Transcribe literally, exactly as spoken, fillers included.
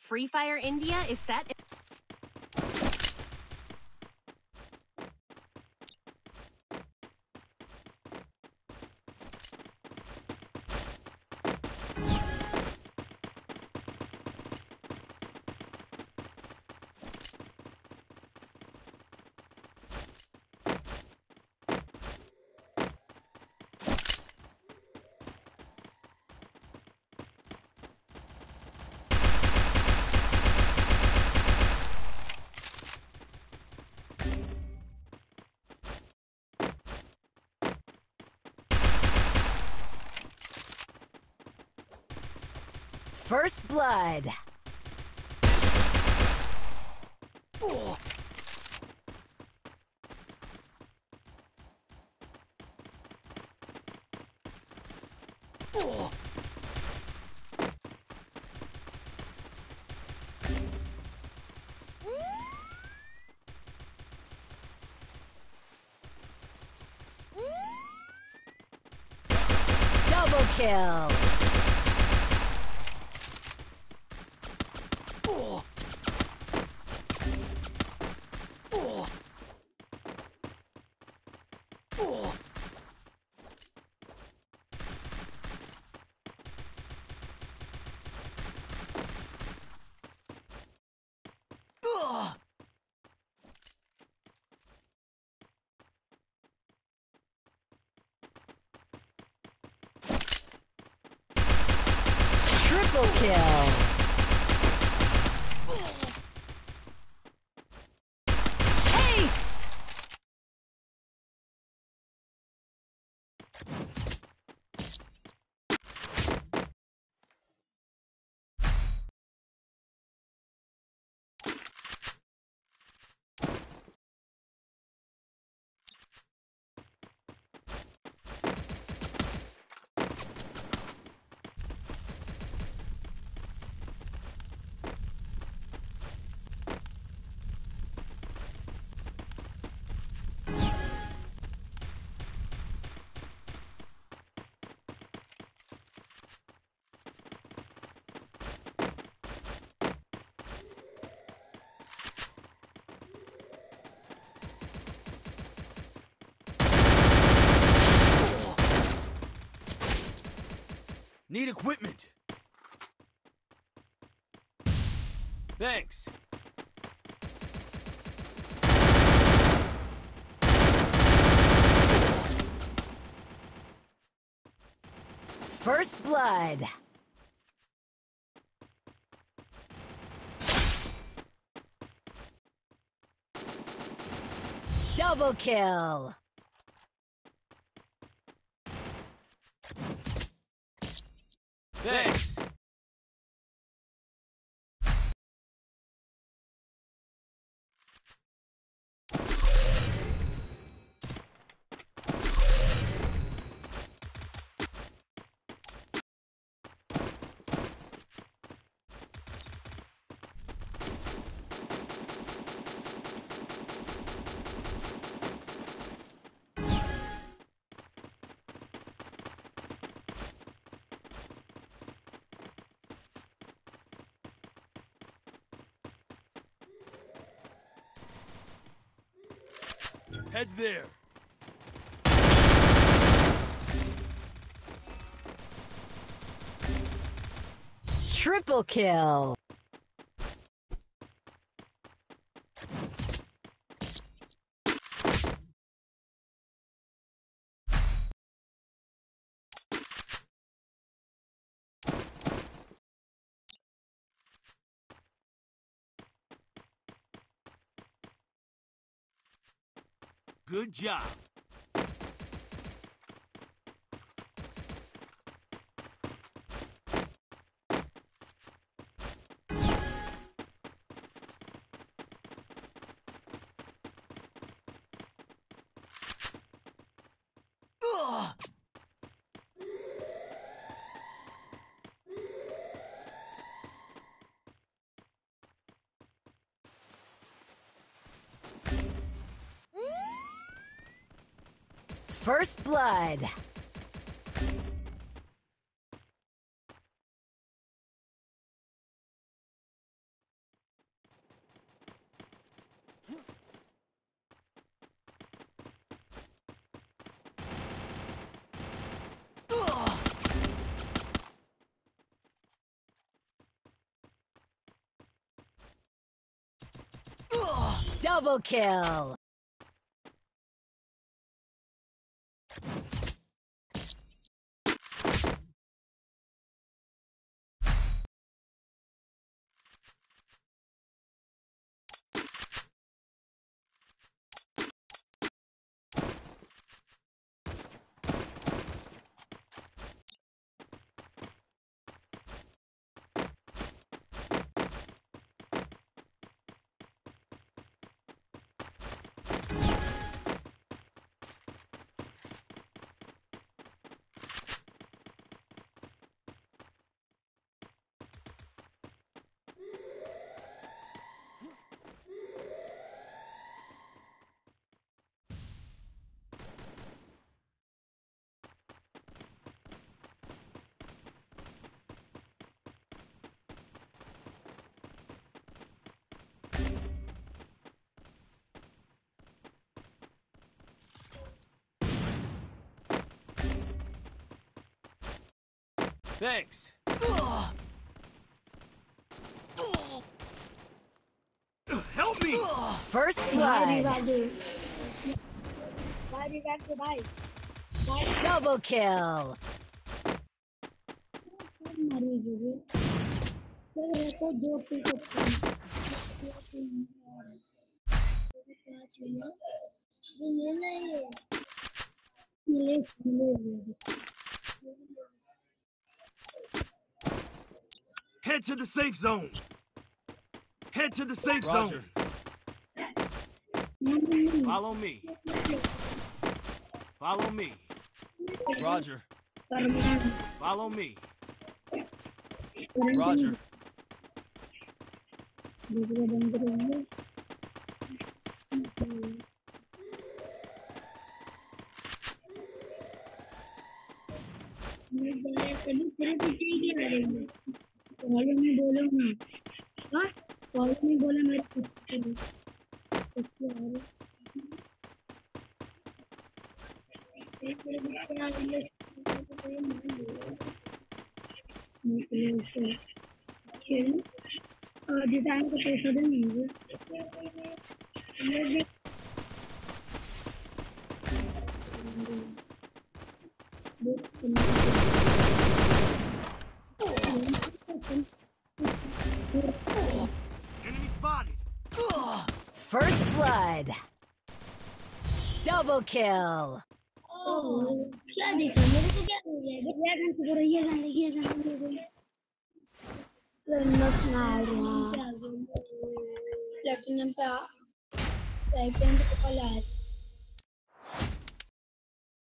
Free Fire India is set. First blood. Oh. Oh. Double kill. Oh. Oh. Oh. Ugh. Triple kill. Ace. Need equipment. Thanks. First blood. Double kill. Thanks. Head there. Triple kill. Good job. Ugh. First blood. Double kill. Thanks. Ugh. Help me! Ugh. First भाई blood. भाई revive दे भाई भाई Double kill. मारी जुगे तो रहता दो टिक मिले नहीं मिले मिले Head to the safe zone. Head to the safe Roger. zone. Follow me. Follow me. Roger. Follow me. Roger. तेरे पीछे ही क्या करेंगे कॉलेज में बोलो ना हाँ कॉलेज में बोला मेरे पीछे डिजाइन को पैसा देंगे Enemy spotted. Ugh. First blood. Double kill. क्या देखा मेरे को क्या हो गया बस यार मैं तो ये गाने ये गाने नस ना प्लेटिनम पे आ टाइप पे तो कल आया